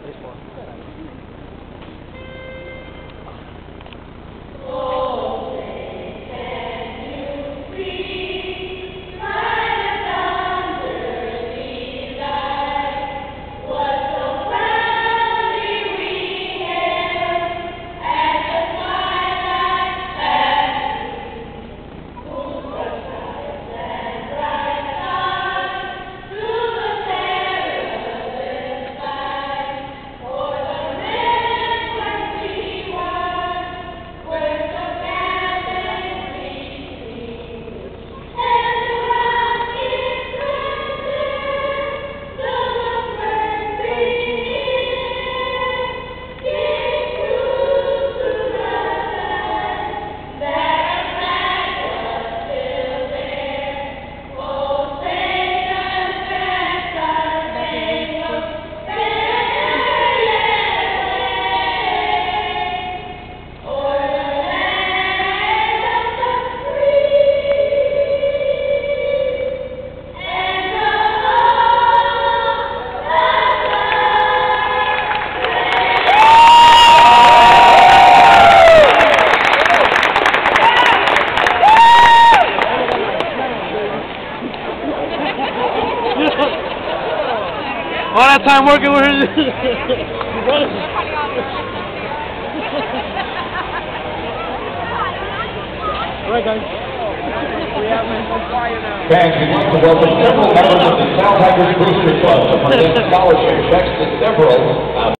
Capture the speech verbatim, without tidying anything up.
baseball. All that time working with her. Alright guys. Fans, we'd like to welcome several members of the South Tigers Booster Club to present scholarship checks to several